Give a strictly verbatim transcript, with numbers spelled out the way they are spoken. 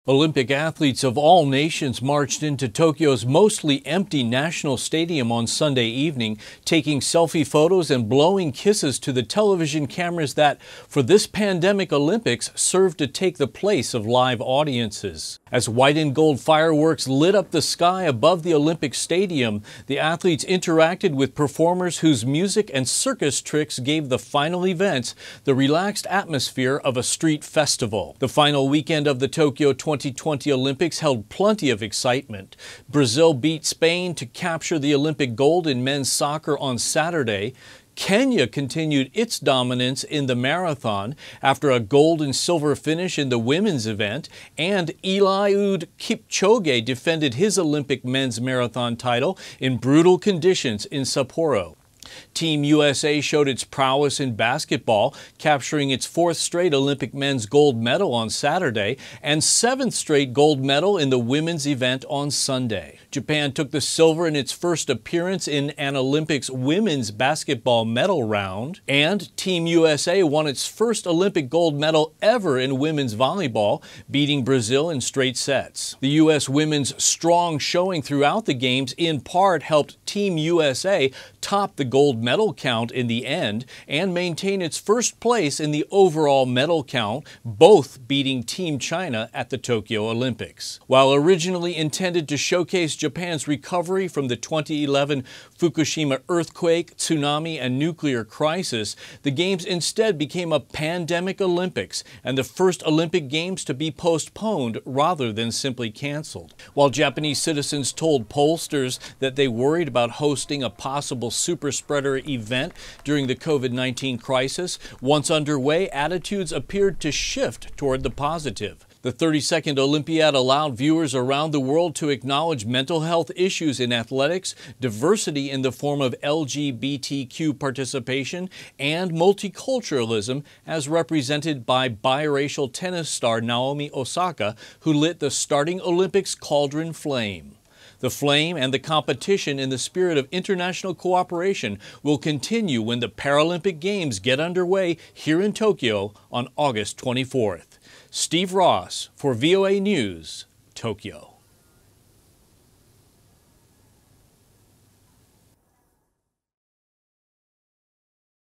Olympic athletes of all nations marched into Tokyo's mostly empty national stadium on Sunday evening, taking selfie photos and blowing kisses to the television cameras that, for this pandemic Olympics, served to take the place of live audiences. As white and gold fireworks lit up the sky above the Olympic Stadium, the athletes interacted with performers whose music and circus tricks gave the final events the relaxed atmosphere of a street festival. The final weekend of the Tokyo twenty twenty Olympics held plenty of excitement. Brazil beat Spain to capture the Olympic gold in men's soccer on Saturday. Kenya continued its dominance in the marathon after a gold and silver finish in the women's event, and Eliud Kipchoge defended his Olympic men's marathon title in brutal conditions in Sapporo. Team U S A showed its prowess in basketball, capturing its fourth straight Olympic men's gold medal on Saturday and seventh straight gold medal in the women's event on Sunday. Japan took the silver in its first appearance in an Olympics women's basketball medal round, and Team U S A won its first Olympic gold medal ever in women's volleyball, beating Brazil in straight sets. The U S women's strong showing throughout the games in part helped Team U S A top the gold medal count in the end and maintain its first place in the overall medal count, both beating Team China at the Tokyo Olympics. While originally intended to showcase Japan's recovery from the twenty eleven Fukushima earthquake, tsunami, and nuclear crisis, the Games instead became a pandemic Olympics and the first Olympic Games to be postponed rather than simply canceled. While Japanese citizens told pollsters that they worried about hosting a possible super spreader event during the COVID nineteen crisis, once underway, attitudes appeared to shift toward the positive. The thirty-second Olympiad allowed viewers around the world to acknowledge mental health issues in athletics, diversity in the form of L G B T Q participation, and multiculturalism as represented by biracial tennis star Naomi Osaka, who lit the starting Olympics cauldron flame. The flame and the competition in the spirit of international cooperation will continue when the Paralympic Games get underway here in Tokyo on August twenty-fourth. Steve Ross for V O A News, Tokyo.